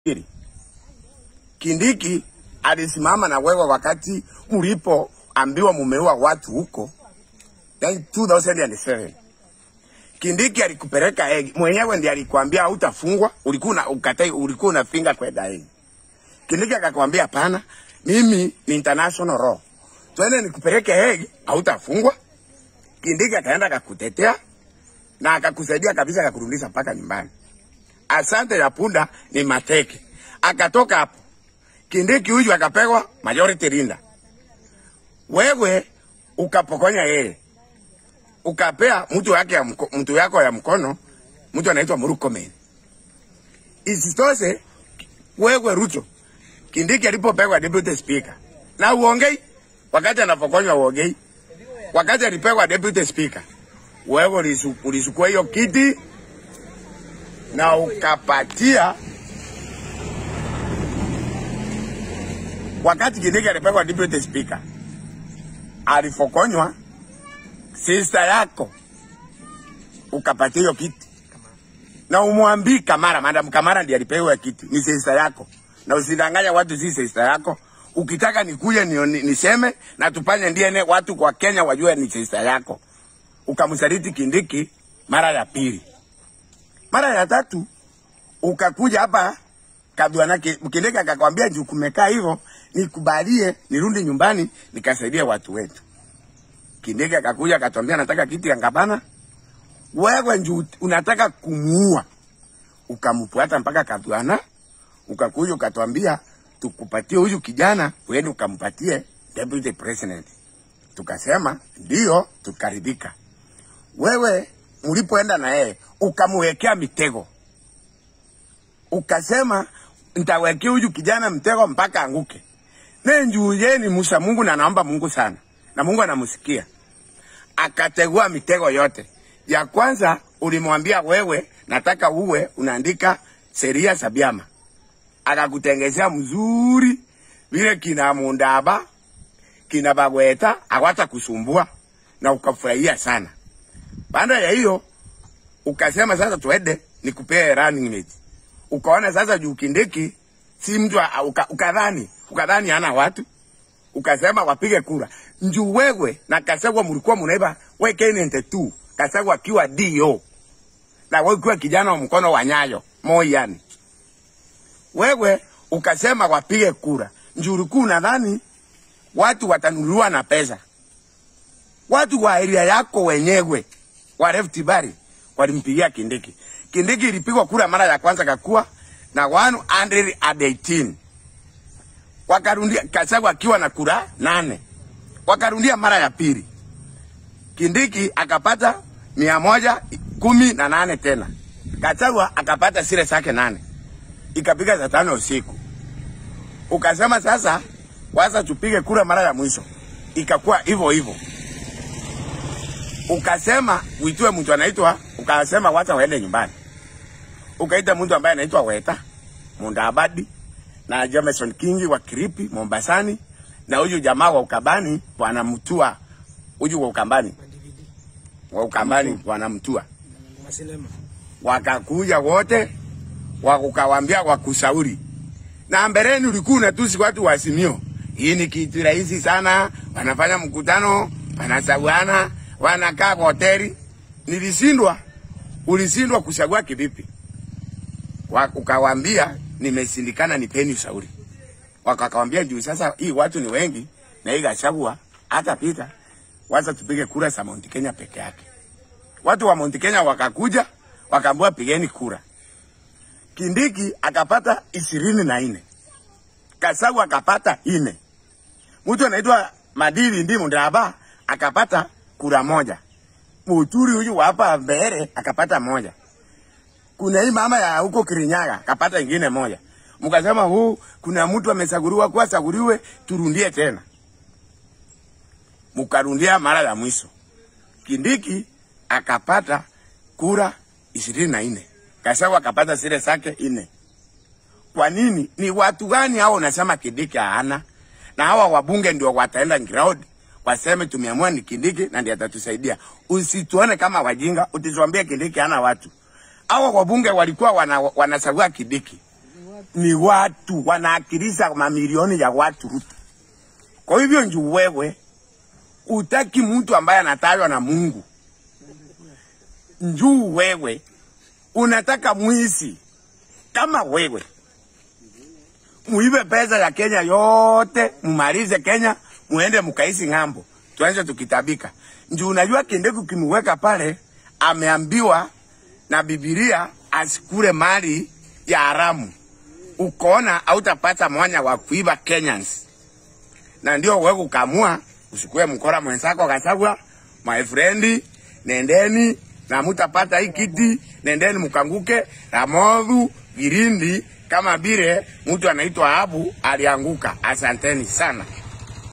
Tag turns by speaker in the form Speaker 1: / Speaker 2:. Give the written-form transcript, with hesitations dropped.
Speaker 1: Kindiki alisimama na wewe wakati mlipo ambiwa mumeua watu huko 2007. Kindiki alikupeleka Hague. Mwenyewe ndiye alikwambia hutafungwa, ulikuwa unafinga kwenda Hague. Kindiki akakwambia hapana, mimi ni international law. Twende nikupeleke Hague, hautafungwa. Kindiki akaenda akakutetea na akakusaidia kabisa akakurudisha mpaka nyumbani. Asante ya punda ni mateke. Akatoka hapo. Kindiki huyu akapewa majority rinda. Wewe ukapokonya yeye. Ukapea mtu yako ya mkono, mtu anaitwa Murkomen. Isitoshe wewe Ruto, Kindiki alipopewa deputy speaker. Na uongei wakati anapokonywa uongei. Wakati alipewa deputy speaker, wewe ulisukua hiyo kiti na ukapatia. Wakati Kindiki alipewa deputy speaker, alifokonywa sister yako, ukapatia hiyo kiti. Na umwambii Kamara, madam Kamara ndiye alipewa kiti, ni sister yako. Na usidanganya watu si sister yako. Ukitaka nikuje niseme na tupanye DNA watu kwa Kenya wajue ni sister yako. Ukamsaliti Kindiki mara ya pili. Mara ya tatu ukakuja hapa Kadwana, Kindiki akakwambia juu kumekaa hivyo nikubalie nirudi nyumbani nikasaidia watu wetu. Kindiki akakuja akatwambia nataka kiti ya Ngabana. Wewe njoo unataka kumuua. Ukamfuata mpaka Kadwana. Ukakuja ukatwambia tukupatie huyu kijana uende ukampatie deputy president. Tukasema ndio, tukaribika. Wewe ulipoenda na yeye ukamwekea mitego. Ukasema nitawekea huyu kijana mtego mpaka anguke. Nenjuu yeye ni Musa Mungu na naomba Mungu sana. Na Mungu anamsikia. Akategua mitego yote. Ya kwanza ulimwambia wewe nataka uwe unaandika sheria za vyama. Akakutengezea mzuri vile kina Mundaba, kina Bagweta, hawata kusumbua na ukafurahia sana. Baada ya hiyo ukasema sasa tuende nikupee running mate. Ukaona sasa juu Kindiki si mtu ukadhani hana watu. Ukasema wapige kura. Njuu wewe na Kasagwa mlikuwa mnaiba WK92. Kasagwa akiwa DO. Na wewe ukiwa kijana wa mkono wa Nyayo, Moi yani. Wewe ukasema wapige kura. Njuu ulikuwa unadhani watu watanunuliwa na pesa. Watu wa area yako wenyewe wa Rift Valley walimpigia Kindiki. Kindiki ilipigwa kura mara ya kwanza kakua na 118. Wakarundia Kasagwa akiwa na kura 8. Wakarundia mara ya pili. Kindiki akapata 118 tena. Kasagwa akapata sire zake 8. Ikapiga saa 5 usiku. Ukasema sasa waza tupige kura mara ya mwisho. Ikakuwa hivyo hivyo. Ukasema uitue mtu anaitwa, ukasema wacha waende nyumbani. Ukaita mtu ambaye anaitwa Weta, Mundabadi na Jameson Kingi wa Kiripi, Mombasani, na huyu jamaa wa Ukambani wanamtua. Huyu wa Ukambani. Wa Ukambani wanamtua. Wakakuja wote, wakawambia wakushauri. Na mbeleni ulikuwa unatusi watu wa Azimio. Hii ni kitu rahisi sana, wanafanya mkutano, wanasawana, wanakaa kwa hoteli. Nilishindwa, ulishindwa kuchagua kivipi? Ukawambia nimesindikana nipeni ushauri. Wakawambia juu sasa hii watu ni wengi na hii Gachagua hata pita. Wacha tupige kura za Mount Kenya peke yake. Watu wa Mount Kenya wakakuja, wakaambiwa pigeni kura. Kindiki akapata 24. Kasagwa akapata 4. Mtu anaitwa Madili ndi Mundaba akapata kura 1. Muturi huyu hapa mbele akapata 1. Kuna hii mama ya huko Kirinyaga akapata ingine 1. Mkasema kuna mtu amesaguriwa kwa saguriwe turundie tena. Mkarundia mara ya mwisho. Kindiki akapata kura 24. Kasagwa akapata sire zake 4. Kwa nini? Ni watu gani hao unasema Kindiki hana? Na hawa wabunge ndio wataenda ground waseme tumeamua ni Kindiki na ndiye atatusaidia. Usituone kama wajinga, utituambie Kindiki hana watu. Hawa wabunge walikuwa wanasagua Kindiki. ni watu wanaakilisha mamilioni ya watu Ruto. Kwa hivyo njuu wewe utaki mtu ambaye anatajwa na Mungu. Njuu wewe unataka mwizi kama wewe. Muibe pesa ya Kenya yote, mumalize Kenya, muende mkaisi ng'ambo. Tuanze tukitabika. Njuu unajua Kindiki kimweka pale, ameambiwa na Biblia asikule mali ya haramu. Ukoona hautapata mwanya wa kuiba Kenyans. Na ndio wewe ukamua usikue mkora mwenzako Gachagua, my friend, nendeni na mutapata hii kiti, nendeni mkanguke Ramoru Girindi kama bire mtu anaitwa Abu alianguka. Asanteni sana.